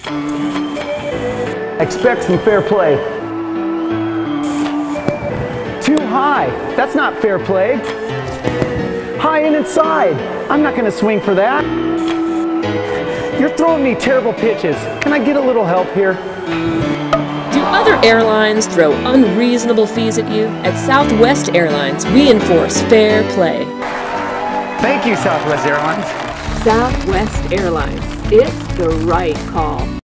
Expect some fair play. Too high. That's not fair play. High and inside. I'm not going to swing for that. You're throwing me terrible pitches. Can I get a little help here? Do other airlines throw unreasonable fees at you? At Southwest Airlines, we enforce fair play. Thank you, Southwest Airlines. Southwest Airlines. It's the right call.